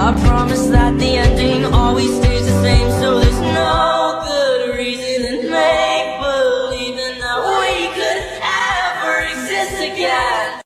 I promise that the ending always stays the same, so there's no good reason in make believing that we could ever exist again.